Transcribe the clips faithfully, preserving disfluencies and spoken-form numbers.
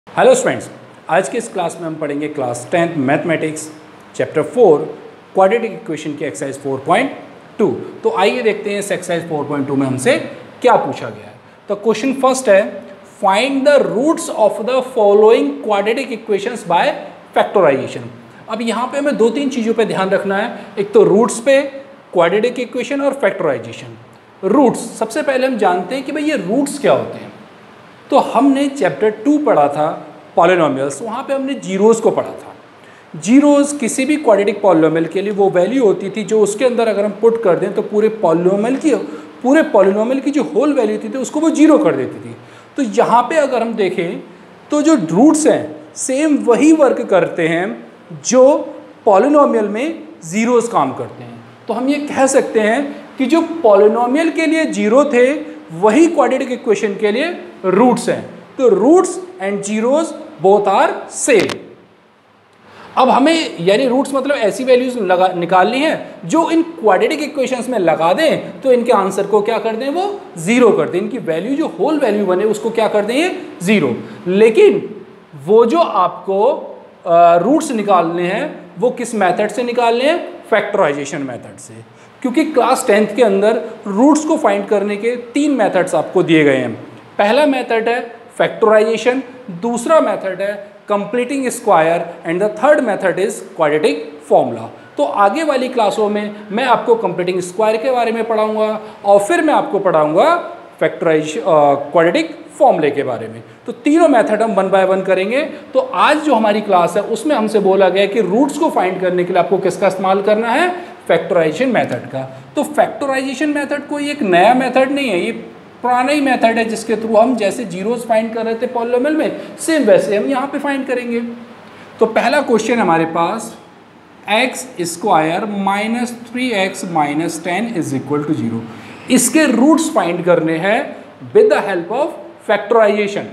Hello students, आज के इस क्लास में हम पढ़ेंगे class tenth mathematics chapter four quadratic equation की एक्सरसाइज फोर पॉइंट टू। तो आइए देखते हैं इस एक्सरसाइज फोर पॉइंट टू में हमसे क्या पूछा गया है। तो क्वेश्चन फर्स्ट है, find the roots of the following quadratic equations by factorisation. अब यहाँ पे हमें दो तीन चीज़ों पे ध्यान रखना है, एक तो रूट्स पे, क्वाड्रेटिक इक्वेशन और फैक्टराइजेशन। रूट्स, सबसे पहले हम जानते हैं कि भाई ये रूट्स क्या होते हैं। तो हमने चैप्टर टू पढ़ा था पॉलिनोमियल्स, वहाँ पे हमने जीरोज़ को पढ़ा था। जीरोज़ किसी भी क्वाड्रेटिक पॉलिनोमियल के लिए वो वैल्यू होती थी जो उसके अंदर अगर हम पुट कर दें तो पूरे पॉलिनोमियल की पूरे पॉलिनोमियल की जो होल वैल्यू थी, थी उसको वो जीरो कर देती थी। तो यहाँ पे अगर हम देखें तो जो रूट्स हैं सेम वही वर्क करते हैं जो पॉलिनोमियल में ज़ीरोज़ काम करते हैं। तो हम ये कह सकते हैं कि जो पॉलिनोमियल के लिए जीरो थे वही क्वाड्रेटिक इक्वेशन के लिए रूट्स हैं। तो roots and zeros both are same. अब हमें यानी रूट्स मतलब ऐसी वैल्यूज लगा निकालनी है जो इन क्वाड्रेटिक इक्वेशंस में लगा दें तो इनके आंसर को क्या कर दें, वो जीरो कर दें। इनकी वैल्यू जो होल वैल्यू बने उसको क्या कर दें, ये जीरो। लेकिन वो जो आपको रूट्स निकालने हैं वो किस मेथड से निकालने हैं, फैक्टराइजेशन मेथड से। क्योंकि क्लास टेंथ के अंदर रूट्स को फाइंड करने के तीन मेथड्स आपको दिए गए हैं। पहला मेथड है फैक्टराइजेशन, दूसरा मेथड है completing square and the third method is quadratic formula. तो आगे वाली क्लासों में मैं आपको कंप्लीटिंग स्क्वायर के बारे में पढ़ाऊंगा और फिर मैं आपको पढ़ाऊंगा फैक्टराइज क्वाड्रेटिक फॉर्मूले के बारे में। तो तीनों मेथड हम वन बाय वन करेंगे। तो आज जो हमारी क्लास है उसमें हमसे बोला गया कि रूट्स को फाइंड करने के लिए आपको किसका इस्तेमाल करना है, फैक्टराइजेशन मेथड का। तो फैक्टराइजेशन मेथड कोई एक नया मेथड नहीं है, ये पुराना ही मेथड है जिसके थ्रू हम जैसे जीरोस फाइंड कर रहे थे पॉलिनोमियल में, सेम वैसे हम यहाँ पे फाइंड करेंगे। तो पहला क्वेश्चन हमारे पास, x square minus three x minus ten is equal to zero. इसके रूट्स फाइंड करने हैं with the help of factorisation.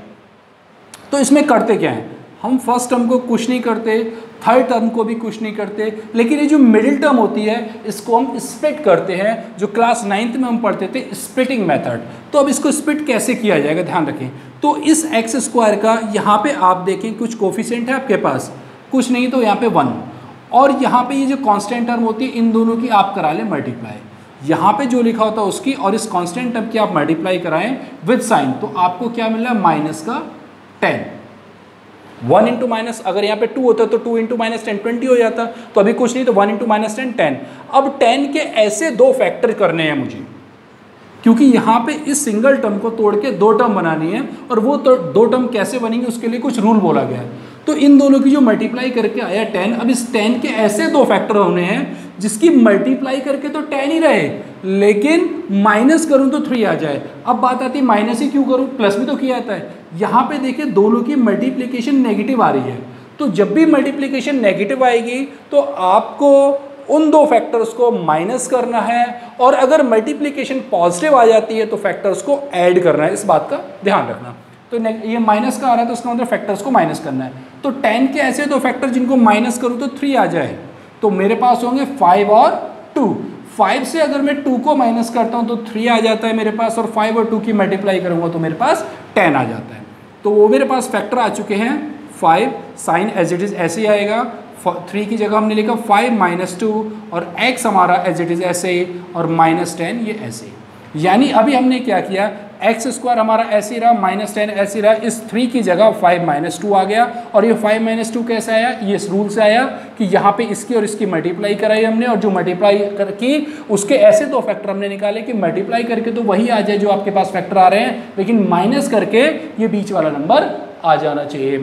तो इसमें करते क्या है, हम फर्स्ट टर्म को कुछ नहीं करते, थर्ड टर्म को भी कुछ नहीं करते, लेकिन ये जो मिडिल टर्म होती है इसको हम स्प्लिट करते हैं, जो क्लास नाइन्थ में हम पढ़ते थे स्प्लिटिंग मेथड। तो अब इसको स्प्लिट कैसे किया जाएगा, ध्यान रखें। तो इस एक्स स्क्वायर का यहाँ पे आप देखें कुछ कोफिशिएंट है आपके पास, कुछ नहीं तो यहाँ पे वन, और यहाँ पे ये जो कांस्टेंट टर्म होती है इन दोनों की आप करा लें मल्टीप्लाई। यहाँ पे जो लिखा होता है उसकी और इस कांस्टेंट टर्म की आप मल्टीप्लाई कराएं विद साइन, तो आपको क्या मिल रहा है, माइनस का टेन। वन इंटू माइनस, अगर यहाँ पे टू होता तो two into minus ten twenty हो जाता, तो अभी कुछ नहीं तो one into minus ten ten. अब टेन के ऐसे दो फैक्टर करने हैं मुझे, क्योंकि यहाँ पे इस सिंगल टर्म को तोड़ के दो टर्म बनानी है, और वो तो दो टर्म कैसे बनेंगे उसके लिए कुछ रूल बोला गया है। तो इन दोनों की जो मल्टीप्लाई करके आया टेन, अब इस टेन के ऐसे दो फैक्टर होने हैं जिसकी मल्टीप्लाई करके तो टेन ही रहे लेकिन माइनस करूं तो थ्री आ जाए। अब बात आती है माइनस ही क्यों करूं, प्लस भी तो किया जाता है। यहाँ पे देखिए दोनों की मल्टीप्लिकेशन नेगेटिव आ रही है, तो जब भी मल्टीप्लिकेशन नेगेटिव आएगी तो आपको उन दो फैक्टर्स को माइनस करना है, और अगर मल्टीप्लिकेशन पॉजिटिव आ जाती है तो फैक्टर्स को ऐड करना है। इस बात का ध्यान रखना। तो ये माइनस का आ रहा है तो उसका मतलब फैक्टर्स को माइनस करना है। तो टेन के ऐसे दो फैक्टर जिनको माइनस करूँ तो थ्री आ जाए, तो मेरे पास होंगे फाइव और टू। फाइव से अगर मैं टू को माइनस करता हूँ तो थ्री आ जाता है मेरे पास, और फाइव और टू की मल्टीप्लाई करूँगा तो मेरे पास टेन आ जाता है। तो वो मेरे पास फैक्टर आ चुके हैं five, sign as it is ऐसे ही आएगा, थ्री की जगह हमने लिखा फाइव माइनस टू, और एक्स हमारा एज इट इज़ ऐसे ही, और माइनस टेन ये ऐसे ही। यानी अभी हमने क्या किया, एक्स स्क्वायर हमारा ऐसे ही रहा, माइनस टेन ऐसे ही रहा, इस थ्री की जगह फाइव माइनस टू आ गया। और ये फाइव माइनस टू कैसे आया, ये इस रूल से आया कि यहाँ पे इसकी और इसकी मल्टीप्लाई कराई हमने, और जो मल्टीप्लाई कर की उसके ऐसे दो फैक्टर हमने निकाले कि मल्टीप्लाई करके तो वही आ जाए जो आपके पास फैक्टर आ रहे हैं, लेकिन माइनस करके ये बीच वाला नंबर आ जाना चाहिए।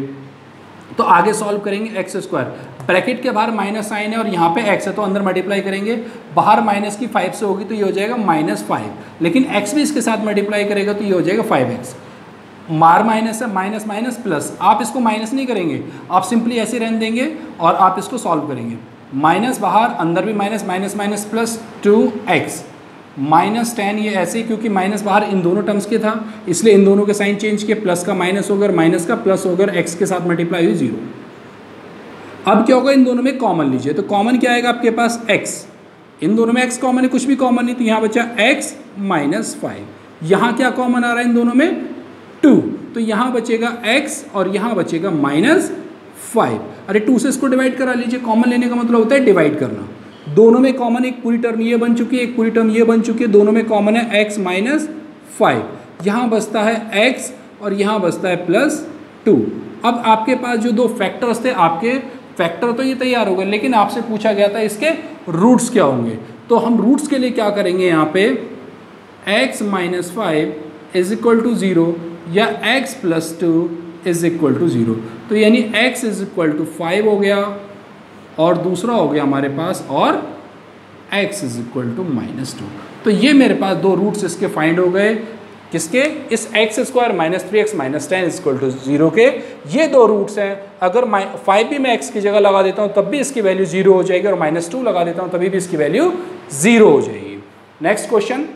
तो आगे सॉल्व करेंगे, एक्स स्क्वायर ब्रैकेट के बाहर माइनस साइन है और यहाँ पे एक्स है तो अंदर मल्टीप्लाई करेंगे, बाहर माइनस की फाइव से होगी तो ये हो जाएगा माइनस फाइव, लेकिन एक्स भी इसके साथ मल्टीप्लाई करेगा तो ये हो जाएगा फाइव एक्स। मार माइनस है, माइनस माइनस प्लस, आप इसको माइनस नहीं करेंगे, आप सिंपली ऐसे रहने देंगे और आप इसको सॉल्व करेंगे। माइनस बाहर, अंदर भी minus, minus minus plus two x, minus ten ये ऐसे, क्योंकि माइनस बाहर इन दोनों टर्म्स के था इसलिए इन दोनों के साइन चेंज किए, प्लस का माइनस होकर, माइनस का प्लस होकर, एक्स के साथ मल्टीप्लाई हुई जीरो। अब क्या होगा, इन दोनों में कॉमन लीजिए, तो कॉमन क्या आएगा आपके पास, एक्स। इन दोनों में एक्स कॉमन है, कुछ भी कॉमन नहीं, तो यहाँ बचा एक्स माइनस फाइव। यहाँ क्या कॉमन आ रहा है इन दोनों में, टू। तो यहाँ बचेगा x और यहाँ बचेगा माइनस फाइव। अरे टू से इसको डिवाइड करा लीजिए, कॉमन लेने का मतलब होता है डिवाइड करना। दोनों में कॉमन एक पूरी टर्म ये बन चुकी है, एक पूरी टर्म ये बन चुकी है, दोनों में कॉमन है x माइनस फाइव। यहाँ बचता है x और यहाँ बचता है प्लस टू। अब आपके पास जो दो फैक्टर्स थे, आपके फैक्टर तो ये तैयार हो गए, लेकिन आपसे पूछा गया था इसके रूट्स क्या होंगे। तो हम रूट्स के लिए क्या करेंगे, यहाँ पे x minus five is equal to zero या x plus two is equal to zero. तो यानी x is equal to five हो गया और दूसरा हो गया हमारे पास और x is equal to minus two. तो ये मेरे पास दो रूट्स इसके फाइंड हो गए, किसके, इस x square minus three x minus ten is equal to zero के। ये दो रूट्स हैं। अगर फाइव भी मैं एक्स की जगह लगा देता हूँ तब भी इसकी वैल्यू जीरो हो जाएगी, और माइनस टू लगा देता हूँ तभी भी इसकी वैल्यू जीरो हो जाएगी। नेक्स्ट क्वेश्चन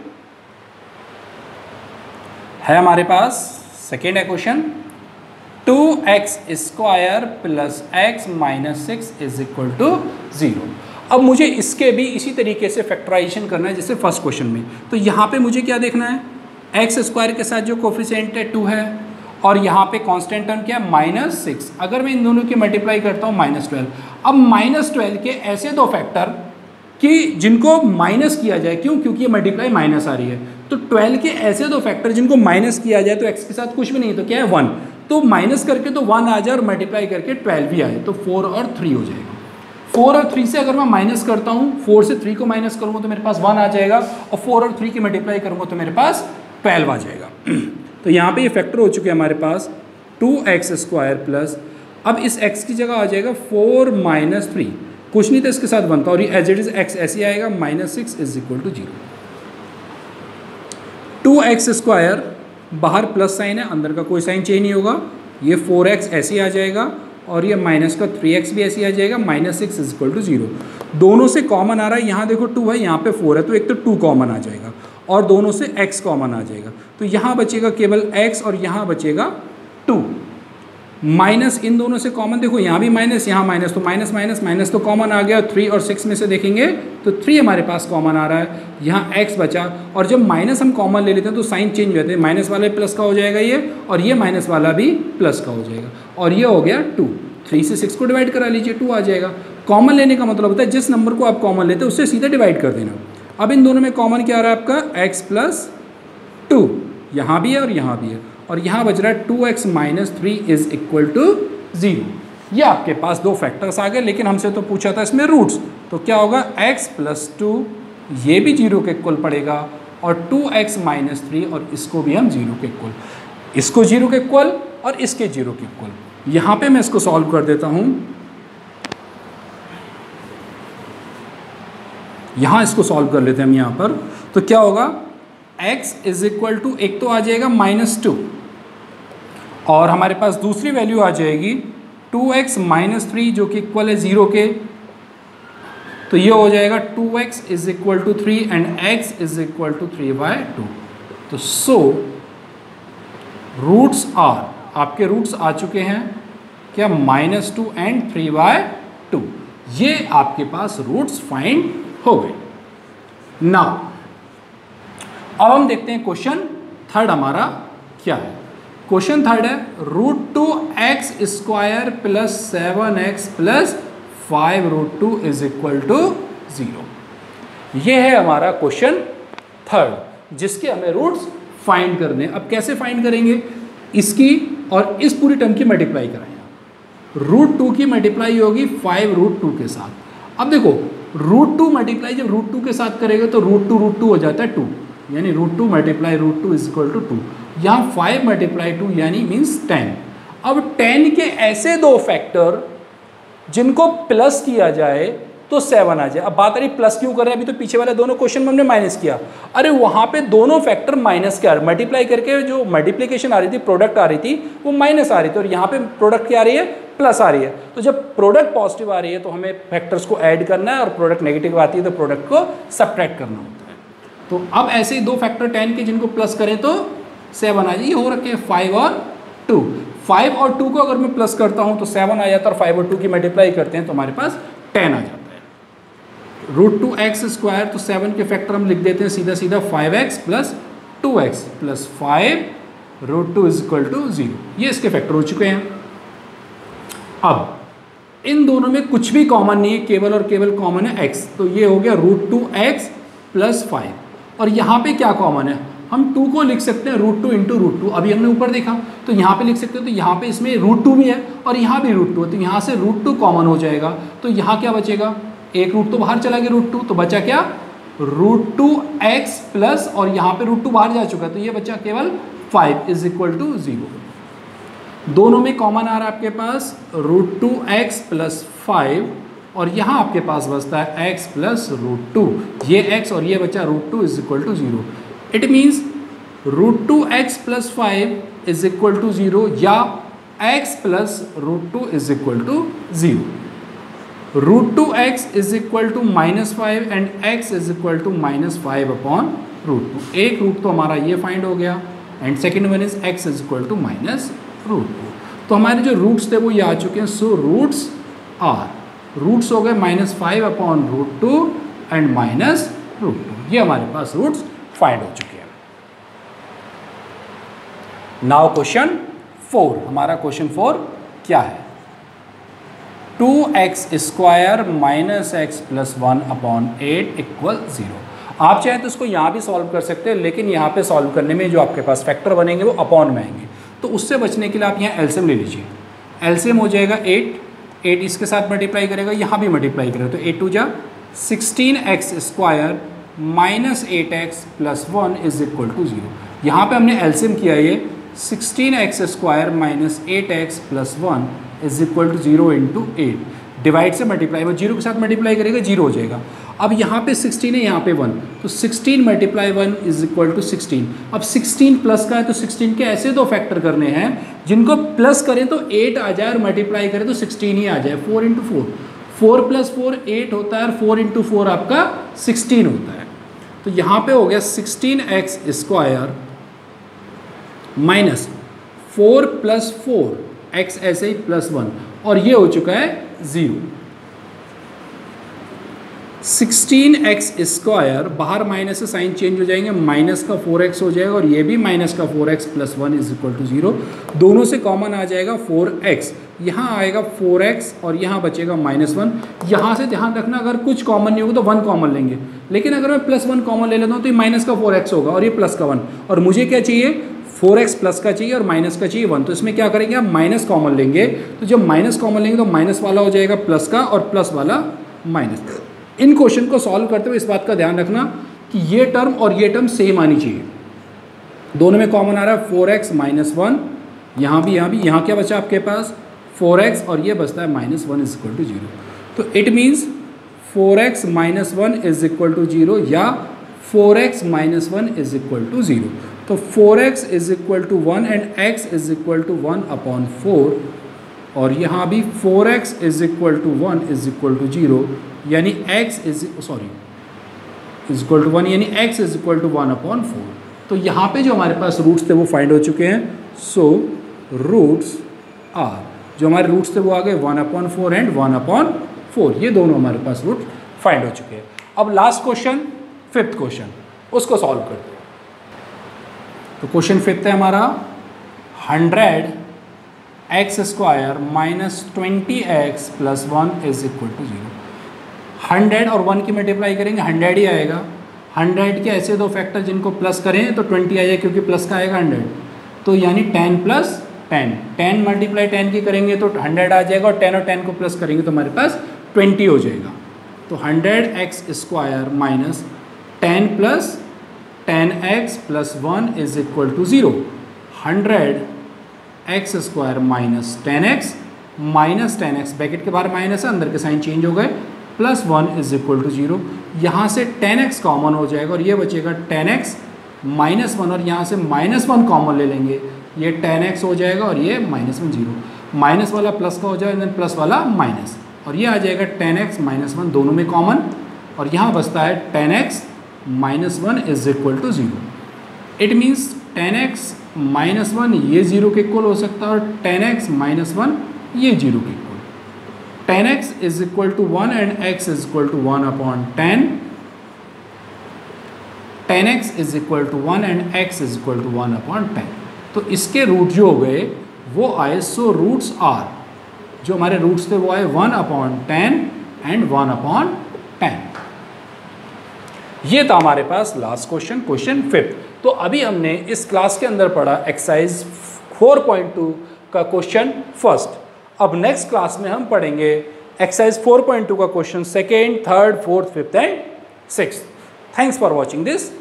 है हमारे पास, सेकेंड है question, two x square plus x minus six is equal to zero. अब मुझे इसके भी इसी तरीके से फैक्टराइजेशन करना है जैसे फर्स्ट क्वेश्चन में। तो यहाँ पे मुझे क्या देखना है, एक्स स्क्वायर के साथ जो कोफिशिएंट है टू है, और यहाँ पे कांस्टेंट टर्म क्या है माइनस सिक्स। अगर मैं इन दोनों की मल्टीप्लाई करता हूँ माइनस ट्वेल्व। अब माइनस ट्वेल्व के ऐसे दो फैक्टर कि जिनको माइनस किया जाए, क्यों, क्योंकि ये मल्टीप्लाई माइनस आ रही है। तो ट्वेल्व के ऐसे दो फैक्टर जिनको माइनस किया जाए, तो एक्स के साथ कुछ भी नहीं, तो क्या है वन। तो माइनस करके तो वन आ जाए और मल्टीप्लाई करके ट्वेल्व भी आए, तो फोर और थ्री हो जाएगा। फोर और थ्री से अगर मैं माइनस करता हूँ, फोर से थ्री को माइनस करूँगा तो मेरे पास वन आ जाएगा, और फोर और थ्री की मल्टीप्लाई करूँगा तो मेरे पास ट्वेल्व आ जाएगा। तो यहाँ पे ये फैक्टर हो चुके हैं हमारे पास टू एक्स स्क्वायर प्लस, अब इस x की जगह आ जाएगा फोर माइनस थ्री, कुछ नहीं था इसके साथ बनता, और ये एज इट इज एक्स ऐसे आएगा, minus six is equal to zero. Two x square बाहर प्लस साइन है, अंदर का कोई साइन चेंज नहीं होगा, ये फोर एक्स ऐसे आ जाएगा, और ये माइनस का थ्री एक्स भी ऐसे आ जाएगा, minus six is equal to zero. दोनों से कॉमन आ रहा है, यहाँ देखो टू है, यहाँ पे फोर है, तो एक तो टू कॉमन आ जाएगा, और दोनों से x कॉमन आ जाएगा। तो यहाँ बचेगा केवल x और यहाँ बचेगा टू। माइनस इन दोनों से कॉमन, देखो यहाँ भी माइनस, यहाँ माइनस, तो माइनस माइनस माइनस तो कॉमन आ गया। थ्री और सिक्स में से देखेंगे तो थ्री हमारे पास कॉमन आ रहा है, यहाँ x बचा, और जब माइनस हम कॉमन ले लेते हैं तो साइन चेंज हो जाते हैं, माइनस वाला प्लस का हो जाएगा ये, और ये माइनस वाला भी प्लस का हो जाएगा, और ये हो गया टू। थ्री से सिक्स को डिवाइड करा लीजिए, टू आ जाएगा। कॉमन लेने का मतलब होता है जिस नंबर को आप कॉमन लेते हैं उससे सीधा डिवाइड कर देना। अब इन दोनों में कॉमन क्या आ रहा है आपका, x प्लस टू, यहाँ भी है और यहाँ भी है, और यहाँ बच रहा है two x minus three is equal to zero. ये आपके पास दो फैक्टर्स आ गए, लेकिन हमसे तो पूछा था इसमें रूट्स, तो क्या होगा x प्लस टू, ये भी जीरो के इक्वल पड़ेगा, और टू एक्स माइनस थ्री, और इसको भी हम जीरो के इक्वल, इसको जीरो के इक्वल और इसके जीरो के इक्वल। यहाँ पे मैं इसको सॉल्व कर देता हूँ, यहाँ इसको सॉल्व कर लेते हैं हम यहाँ पर। तो क्या होगा, x इज इक्वल टू, एक तो आ जाएगा माइनस टू, और हमारे पास दूसरी वैल्यू आ जाएगी टू एक्स माइनस थ्री, जो कि इक्वल है ज़ीरो के। तो ये हो जाएगा two x is equal to three and x is equal to three by two. तो सो रूट्स आर, आपके रूट्स आ चुके हैं क्या, minus two and three by two. ये आपके पास रूट्स फाइंड हो गए। नाउ अब हम देखते हैं क्वेश्चन थर्ड हमारा क्या है। क्वेश्चन थर्ड है root two x square plus seven x plus five root two is equal to zero. ये है हमारा क्वेश्चन थर्ड, जिसके हमें रूट्स फाइंड करने। अब कैसे फाइंड करेंगे, इसकी और इस पूरी टर्म की मल्टीप्लाई कराएंगे। रूट टू की मल्टीप्लाई होगी फाइव रूट टू के साथ। अब देखो रूट टू मल्टीप्लाई जब रूट टू के साथ करेंगे तो रूट टू रूट टू हो जाता है टू, यानी root two multiply root two is equal to two. Two five multiply two यानी मीन्स टेन। अब टेन के ऐसे दो फैक्टर जिनको प्लस किया जाए तो सेवन आ जाए। अब बात आ रही प्लस क्यों कर रहे हैं, अभी तो पीछे वाले दोनों क्वेश्चन में हमने माइनस किया। अरे वहाँ पे दोनों फैक्टर माइनस के आ रहे, मल्टीप्लाई करके जो मल्टीप्लिकेशन आ रही थी, प्रोडक्ट आ रही थी, वो माइनस आ रही थी, और यहाँ पे प्रोडक्ट क्या आ रही है, प्लस आ रही है। तो जब प्रोडक्ट पॉजिटिव आ रही है तो हमें फैक्टर्स को ऐड करना है, और प्रोडक्ट नेगेटिव आती है तो प्रोडक्ट को सब्ट्रैक्ट करना होता है। तो अब ऐसे ही दो फैक्टर टेन के जिनको प्लस करें तो सेवन आ जाए, हो रखे फाइव और टू। फाइव और टू को अगर मैं प्लस करता हूँ तो सेवन आ जाता है, और फाइव और टू की मल्टीप्लाई करते हैं तो हमारे पास टेन आ जाता है। रूट टू एक्स स्क्वायर, तो सेवन के फैक्टर हम लिख देते हैं सीधा सीधा five x plus two x plus five root two is equal to zero, ये इसके फैक्टर हो चुके हैं। अब इन दोनों में कुछ भी कॉमन नहीं है, केवल और केवल कॉमन है x, तो ये हो गया root two x plus five. और यहाँ पे क्या कॉमन है, हम टू को लिख सकते हैं root two into root two, अभी हमने ऊपर देखा तो यहाँ पे लिख सकते हैं, तो यहाँ पे इसमें रूट टू भी है और यहाँ भी रूट टू है, तो यहाँ से रूट टू कॉमन हो जाएगा, तो यहाँ क्या बचेगा, एक रूट तो बाहर चला गया रूट टू, तो बचा क्या रूट टू एक्स प्लस, और यहाँ पे रूट टू बाहर जा चुका है, तो ये बचा केवल five is equal to zero. दोनों में कॉमन आ रहा है आपके पास root two x plus five, और यहाँ आपके पास बचता है x प्लस रूट टू, ये x और ये बचा root two is equal to zero. It means root two x plus five is equal to zero, या x plus root two is equal to zero. Root two x is equal to minus five and x is equal to minus five upon root two. एक root तो हमारा ये find हो गया, and second one is x is equal to minus root two. तो हमारे जो roots थे वो ये आ चुके हैं, सो रूट्स आर, रूट्स हो गए minus five upon root two and minus root two, ये हमारे पास रूट्स फाइंड हो चुके हैं। नाउ क्वेश्चन फोर, हमारा क्वेश्चन फोर क्या है, two x square minus x plus one upon eight equal zero. आप चाहें तो इसको यहाँ भी सॉल्व कर सकते हैं, लेकिन यहाँ पे सॉल्व करने में जो आपके पास फैक्टर बनेंगे वो अपॉन में आएंगे, तो उससे बचने के लिए आप यहाँ एलसीएम ले लीजिए। एलसीएम हो जाएगा एट, एट इसके साथ मल्टीप्लाई करेगा, यहाँ भी मल्टीप्लाई करेगा, तो एट टू जा sixteen x square minus eight x plus one is equal to zero. यहाँ पर हमने एलसीएम किया ये sixteen x square minus eight x plus one is equal to zero into eight, divide से multiply, वो zero के साथ मल्टीप्लाई करेगा जीरो हो जाएगा। अब यहाँ पे सिक्सटीन है, यहाँ पे वन, तो sixteen multiply one is equal to sixteen. अब सिक्सटीन प्लस का है, तो सिक्सटीन के ऐसे दो फैक्टर करने हैं जिनको प्लस करें तो एट आ जाए और मल्टीप्लाई करें तो सिक्सटीन ही आ जाए, four into four, four plus four eight होता है और फोर इंटू फोर आपका सिक्सटीन होता है। तो यहाँ पे हो गया sixteen x square minus four plus four x ऐसे ही प्लस वन, और ये हो चुका है ज़ीरो। सिक्सटीन एक्स स्क्वायर, बाहर माइनस से साइन चेंज हो जाएंगे, माइनस का फोर एक्स हो जाएगा और ये भी माइनस का four x plus one is equal to zero. दोनों से कॉमन आ जाएगा फोर एक्स, यहाँ आएगा फोर एक्स और यहाँ बचेगा माइनस वन। यहाँ से ध्यान रखना अगर कुछ कॉमन नहीं होगा तो वन कॉमन लेंगे, लेकिन अगर मैं प्लस वन कॉमन ले लेता हूँ तो ये माइनस का फोर एक्स होगा और ये प्लस का वन, और मुझे क्या चाहिए फोर एक्स प्लस का चाहिए और माइनस का चाहिए वन। तो इसमें क्या करेंगे, आप माइनस कॉमन लेंगे, तो जब माइनस कॉमन लेंगे तो माइनस वाला हो जाएगा प्लस का और प्लस वाला माइनस। इन क्वेश्चन को सॉल्व करते हुए इस बात का ध्यान रखना कि ये टर्म और ये टर्म सेम आनी चाहिए। दोनों में कॉमन आ रहा है फोर एक्स माइनस वन, यहाँ भी यहाँ भी, यहाँ क्या बचा आपके पास फोर एक्स और ये बचता है minus one is equal to zero. तो it means four x minus one is equal to zero या four x minus one is equal to zero. तो four x is equal to one and x is equal to one upon four, और यहाँ भी four x is equal to one is equal to zero, यानी x is sorry is equal to one, यानी x is equal to one upon four. तो यहाँ पे जो हमारे पास रूट्स थे वो फाइंड हो चुके हैं। सो रूट्स आर, जो हमारे रूट्स थे वो आ गए one upon four and one upon four, ये दोनों हमारे पास रूट फाइंड हो चुके हैं। अब लास्ट क्वेश्चन, फिफ्थ क्वेश्चन, उसको सॉल्व करते हैं। तो क्वेश्चन फिफ्थ है हमारा hundred x square minus twenty x plus one is equal to zero. Hundred और वन की मल्टीप्लाई करेंगे हंड्रेड ही आएगा। हंड्रेड के ऐसे दो फैक्टर जिनको प्लस करें तो ट्वेंटी आएगा, क्योंकि प्लस का आएगा हंड्रेड, तो यानी ten plus ten, ten multiply ten की करेंगे तो हंड्रेड आ जाएगा, और टेन और टेन को प्लस करेंगे तो हमारे पास ट्वेंटी हो जाएगा। तो hundred x square minus ten plus ten x plus one is equal to zero. Hundred x square minus ten x minus ten x, bracket के बाहर माइनस है, अंदर के साइन चेंज हो गए, plus one is equal to zero. यहाँ से ten x common हो जाएगा और ये बचेगा टेन एक्स माइनस वन, और यहाँ से माइनस वन कॉमन ले लेंगे, ये टेन एक्स हो जाएगा और ये माइनस वन जीरो, माइनस वाला प्लस का हो जाएगा, देन प्लस वाला माइनस, और ये आ जाएगा टेन एक्स माइनस वन, दोनों में कॉमन, और यहाँ बचता है ten x minus one is equal to zero. It means ten x minus one ये जीरो के इक्वल हो सकता है और टेन एक्स माइनस वन ये जीरो के equal. Ten x is equal to one and x is equal to one upon ten, ten x is equal to one and x is equal to one upon ten. तो इसके root जो हो गए वो आए, सो roots are, जो हमारे roots थे वो आए one upon ten and one upon ten. ये था हमारे पास लास्ट क्वेश्चन, क्वेश्चन फिफ्थ। तो अभी हमने इस क्लास के अंदर पढ़ा एक्सरसाइज फोर पॉइंट टू का क्वेश्चन फर्स्ट। अब नेक्स्ट क्लास में हम पढ़ेंगे एक्सरसाइज फोर पॉइंट टू का question second, third, fourth, fifth and sixth. Thanks for watching this